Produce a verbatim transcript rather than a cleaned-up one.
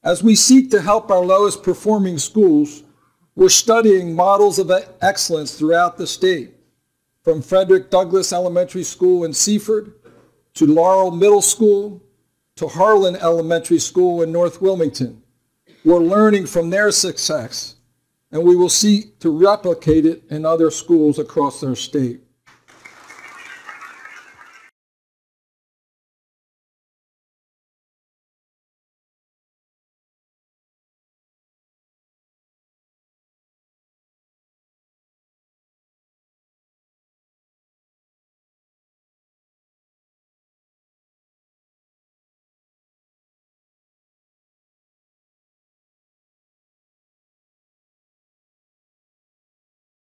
As we seek to help our lowest performing schools, we're studying models of excellence throughout the state, from Frederick Douglass Elementary School in Seaford, to Laurel Middle School, to Harlan Elementary School in North Wilmington. We're learning from their success, and we will seek to replicate it in other schools across our state.